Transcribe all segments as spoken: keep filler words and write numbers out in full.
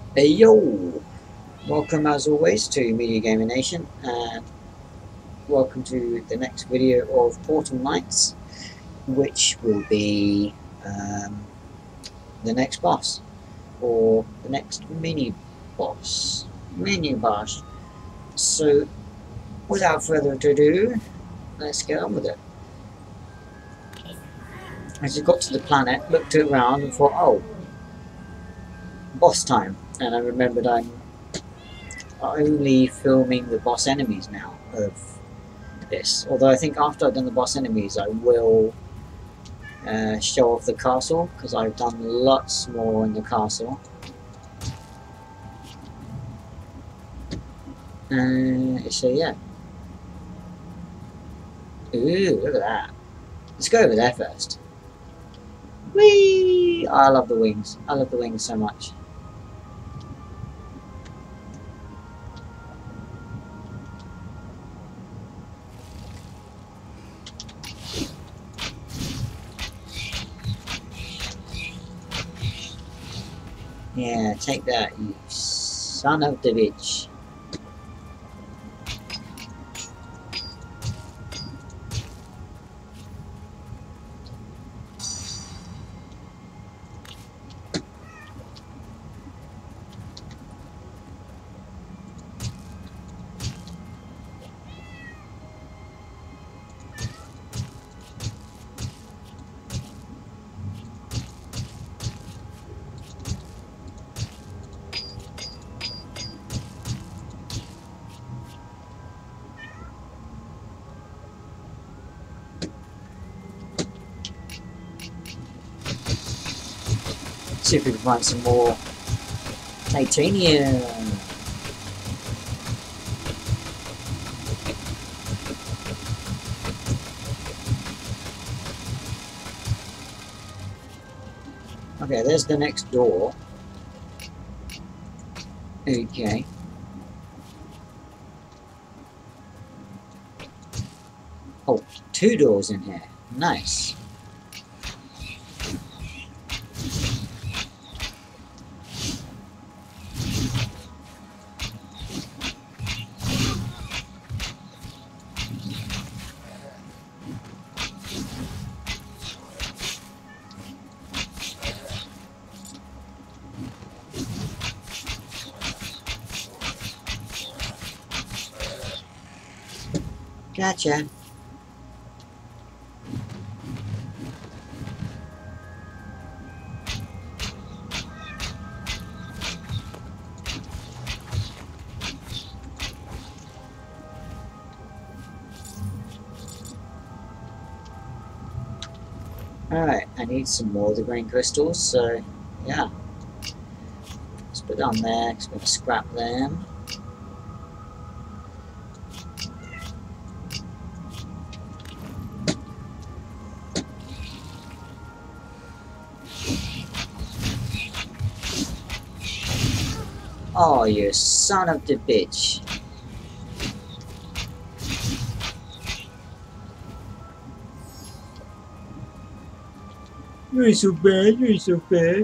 Hey yo! Welcome as always to Media Gaming Nation, and welcome to the next video of Portal Knights, which will be um, the next boss, or the next mini boss. Mini boss. So, without further ado, let's get on with it. As I got to the planet, looked around and thought, oh, boss time. And I remembered I'm only filming the boss enemies now of this. Although I think after I've done the boss enemies, I will uh, show off the castle, because I've done lots more in the castle. Uh, so yeah. Ooh, look at that. Let's go over there first. Whee! Oh, I love the wings. I love the wings so much. Yeah, take that, you son of the bitch. See if we can find some more titanium. Okay, there's the next door. Okay. Oh, two doors in here. Nice. Gotcha. Alright, I need some more of the green crystals, so yeah. Let's put them there, because we're going to scrap them. Oh, you son of the bitch. You ain't so bad, you ain't so bad.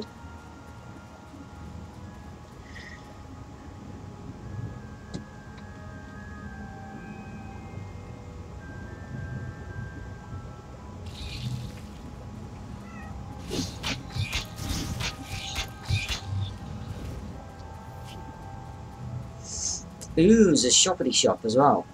Ooh, there's a shoppity shop as well.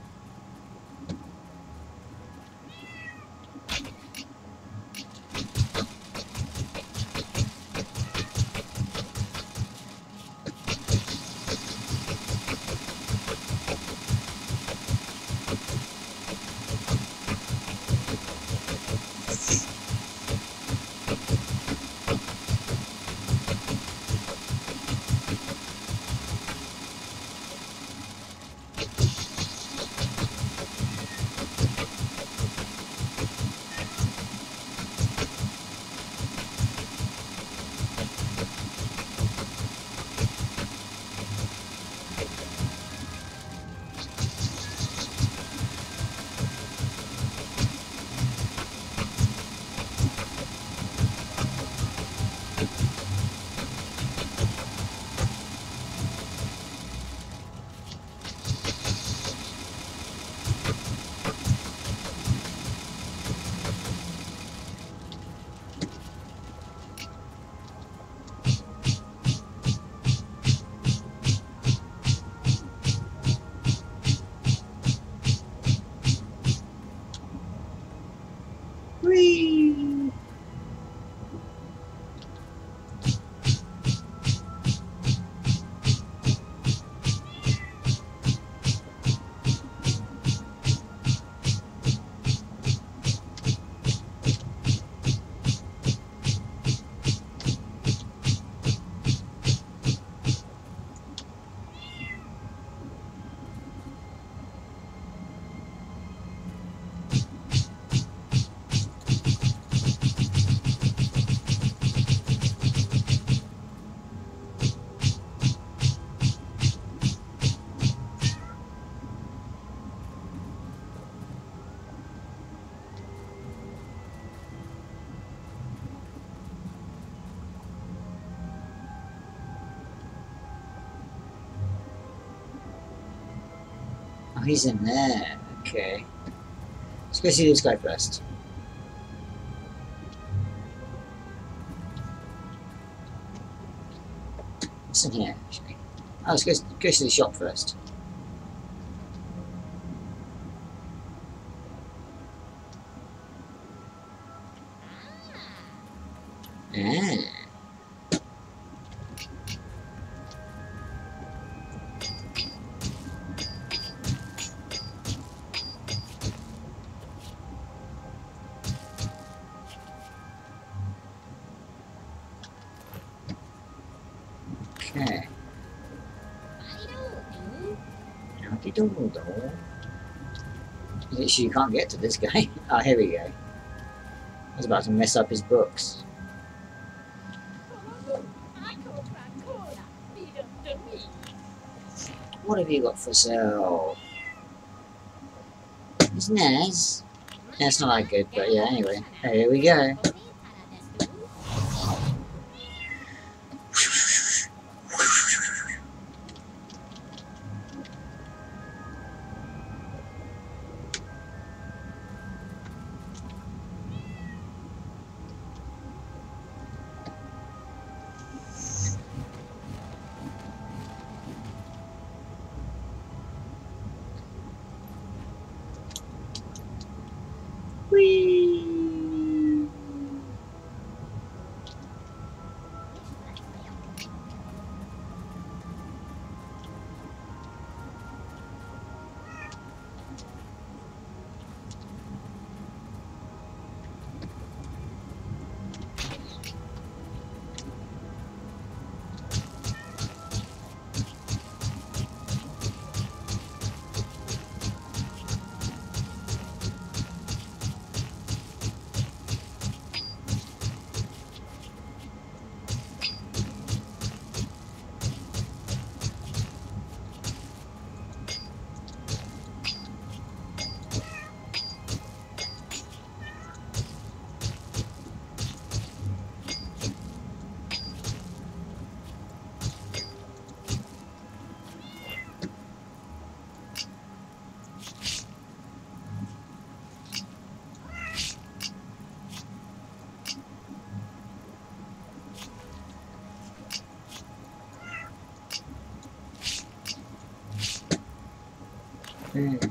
Oh, he's in there. Okay. Let's go see this guy first. What's in here, actually? Oh, let's go, go to the shop first. Ah. Okay. Howdy doodle doodle. Literally, you can't get to this guy. Oh, here we go. I was about to mess up his books. What have you got for sale? It's nice. Yeah, it's not that good, but yeah, anyway. Here we go. Whee! Okay.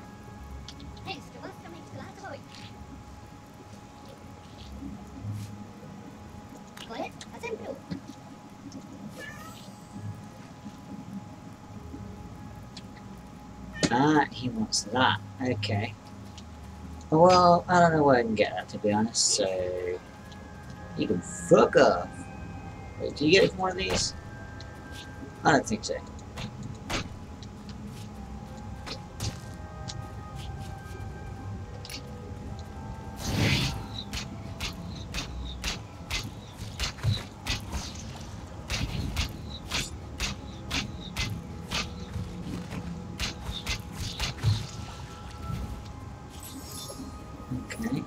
Ah, he wants that. Okay. Well, I don't know where I can get that, to be honest, so... You can fuck off! Wait, do you get it from one of these? I don't think so. Okay.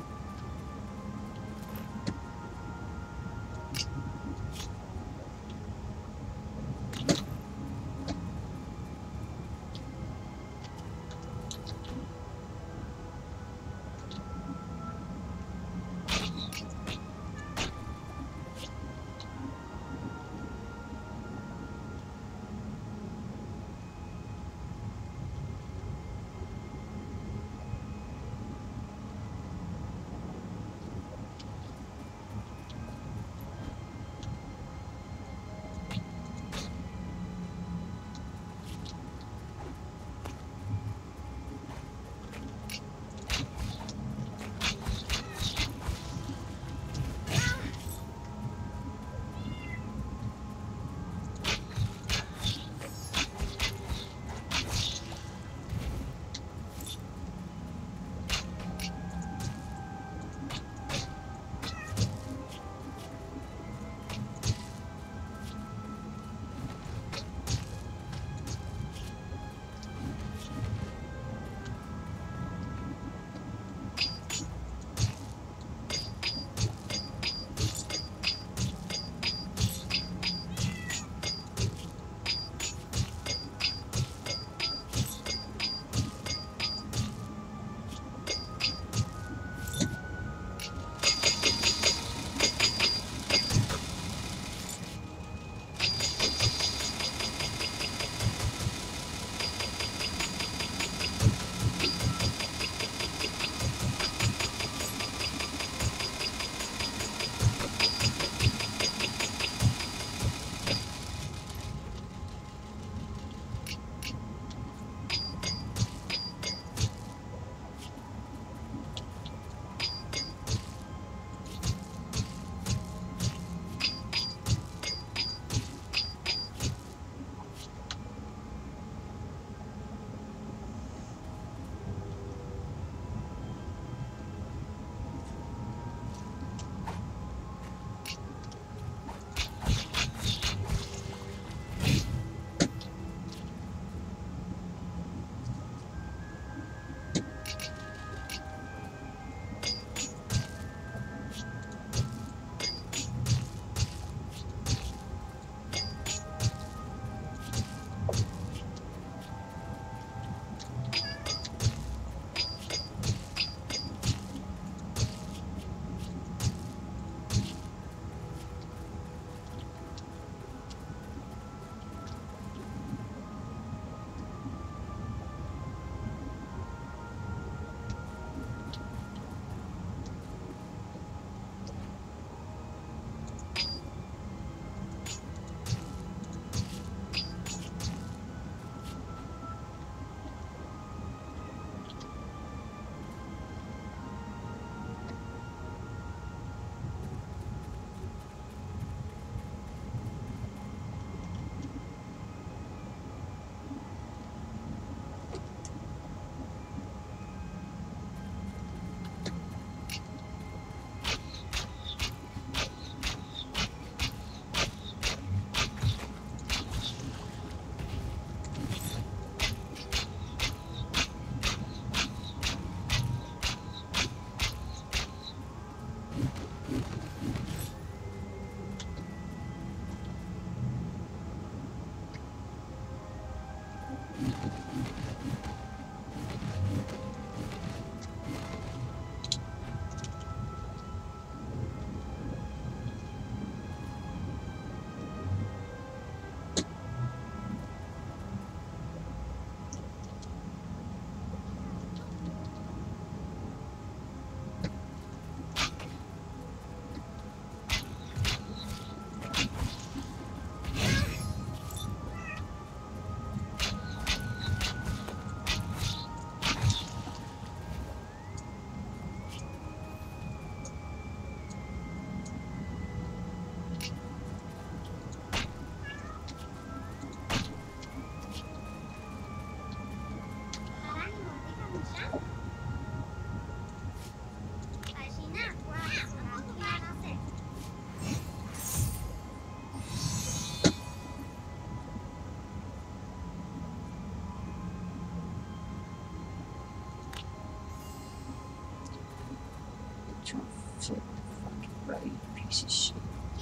Bloody piece of shit.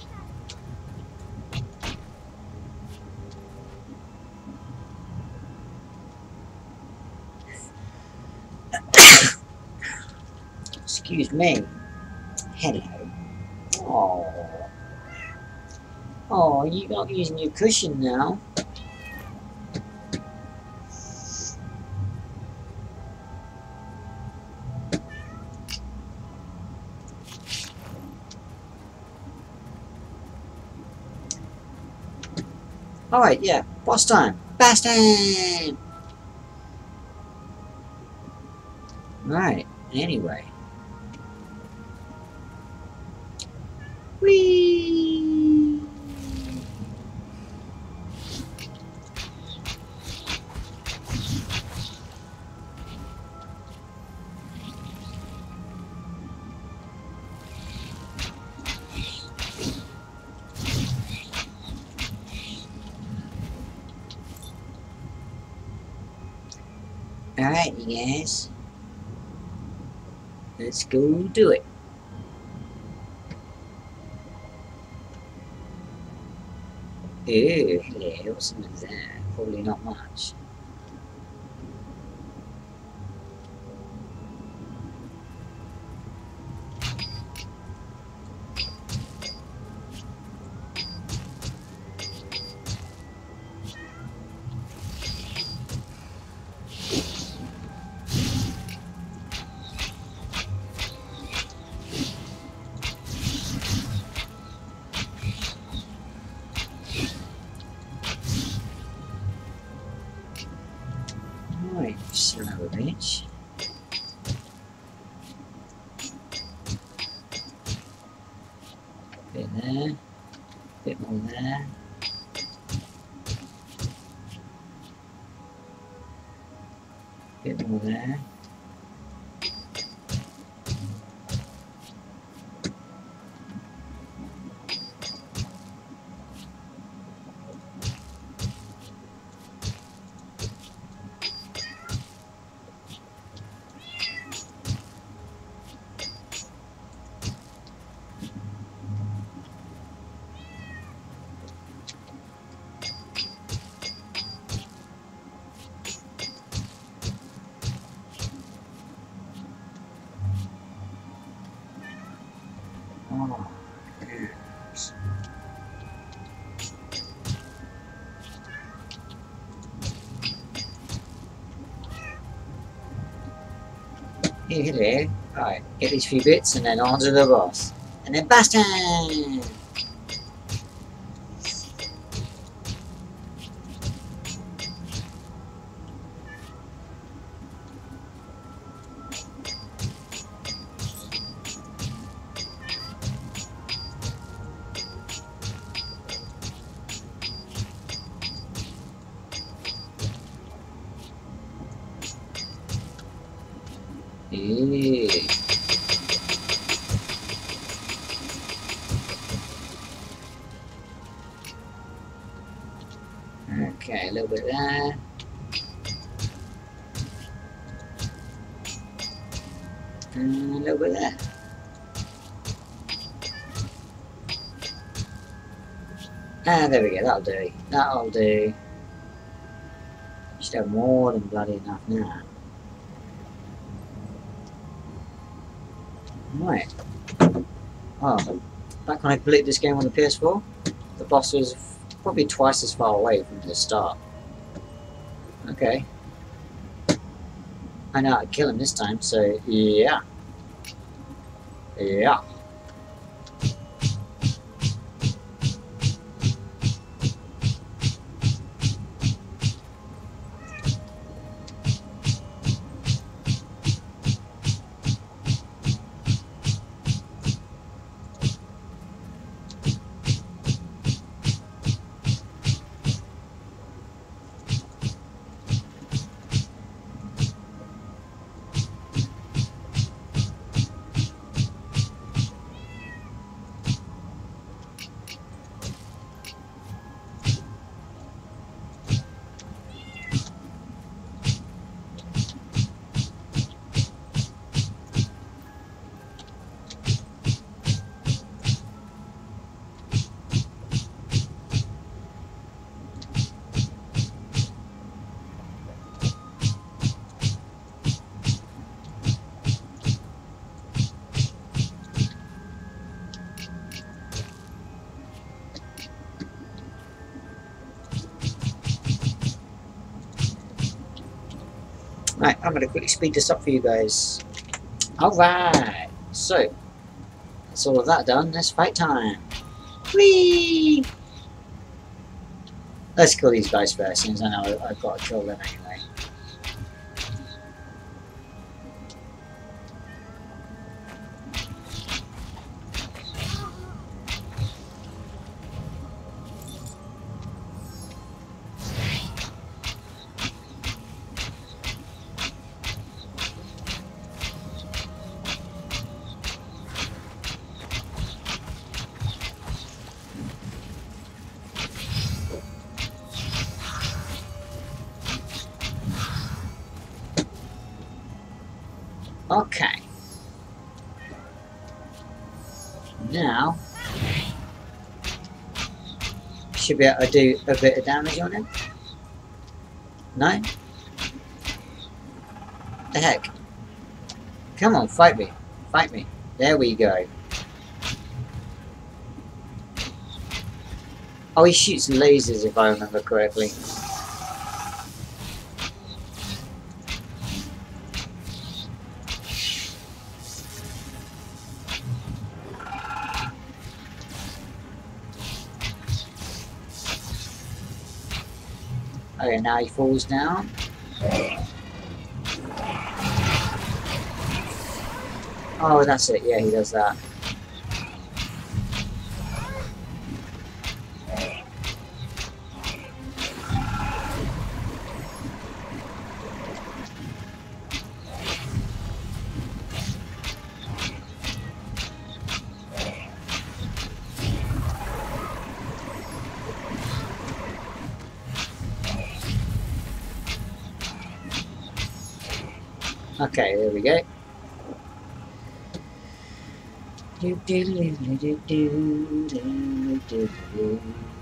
Excuse me. Hello. Oh. Oh, you're not using your cushion now. Alright, yeah. Boss time. Boss time! Right, anyway. Whee! Alright, you guys. Let's go do it. Ooh, hello, what's in there? Probably not much. Right, son of a bitch. Bit there, bit more there. Bit more there. Oh, yes. Here, hello. Right, get these few bits and then on to the boss. And then boss time! Eee. Okay, a little bit there. And a little bit there. Ah, there we go, that'll do. That'll do. Should have more than bloody enough now. Right. Oh, back when I played this game on the P S four, the boss was probably twice as far away from the start. Okay. I know how to kill him this time, so yeah. Yeah. Right, I'm going to quickly speed this up for you guys. Alright, so, that's all of that done. It's fight time. Whee! Let's kill these guys first, since I know I've got to kill them anyway. Okay. Now, should be able to do a bit of damage on him. No? The heck? Come on, fight me. Fight me. There we go. Oh, he shoots lasers if I remember correctly. Okay, now he falls down. Oh, that's it. Yeah, he does that. Okay, there we go. Do, do, do, do, do, do, do, do.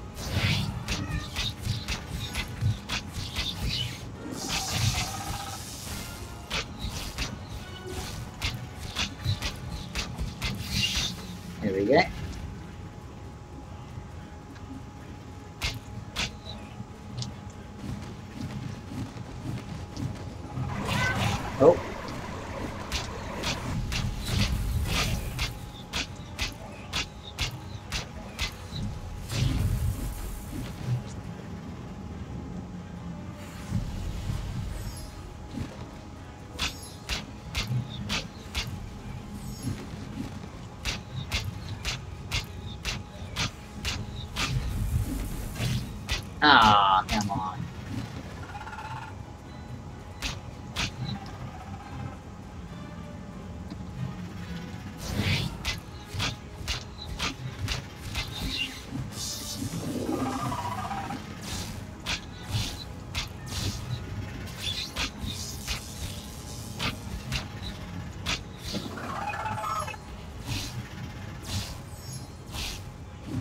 There we go. Oh. Ah, come on.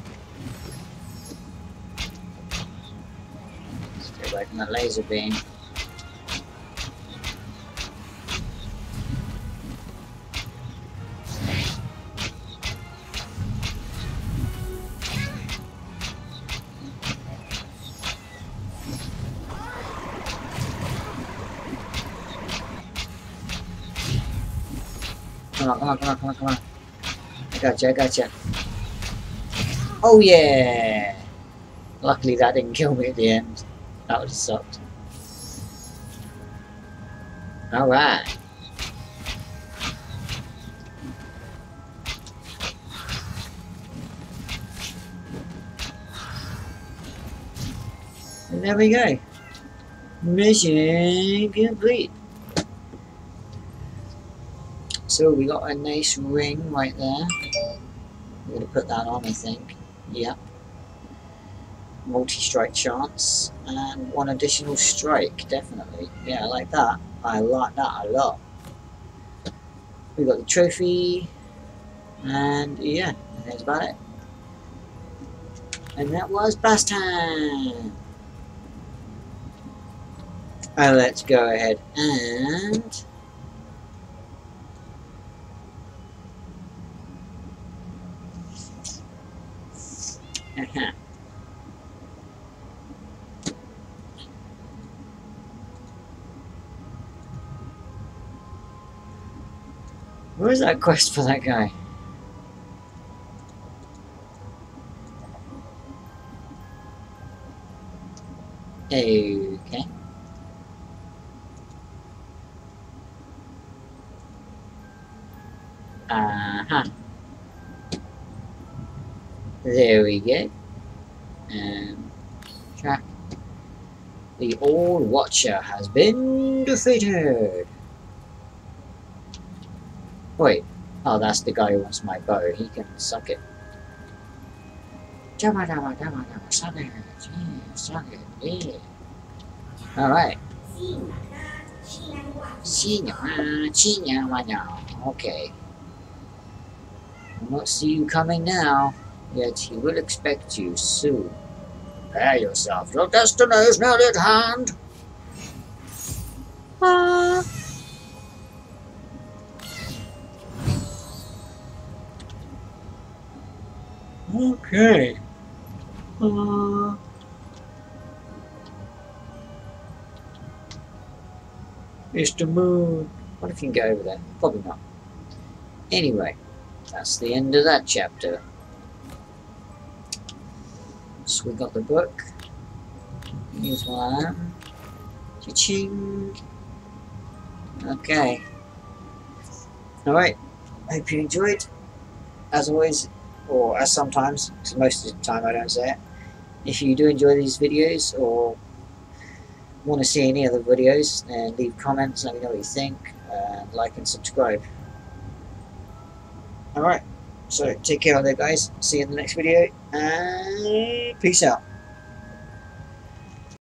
Stay away from the laser beam. Come on, come on, come on, come on, come on. I gotcha, I gotcha. Oh yeah! Luckily that didn't kill me at the end. That would have sucked. Alright. And there we go. Mission complete. So we got a nice ring right there. We're going to put that on, I think. Yep. Multi-strike chance. And one additional strike, definitely. Yeah, I like that. I like that a lot. We got the trophy. And yeah, that's about it. And that was bus time. And let's go ahead and uh-huh. Where's that quest for that guy? Okay. Uh-huh. There we go. Um, track. The old Watcher has been defeated. Wait. Oh, that's the guy who wants my bow. He can suck it. Suck it. Yeah, suck it. Yeah. Alright. Okay. I won't see you coming now, yet he will expect you soon. Prepare yourself, your destiny is nearly at hand. Ah. Okay. Uh. It's the moon. What if you can go over there? Probably not. Anyway, that's the end of that chapter. So we got the book. Here's one. Cha-ching. Okay. Alright. Hope you enjoyed. As always, or as sometimes, because most of the time I don't say it. If you do enjoy these videos, or want to see any other videos, then leave comments, let me know what you think, and like and subscribe. Alright, so take care of that, guys. See you in the next video, and peace out.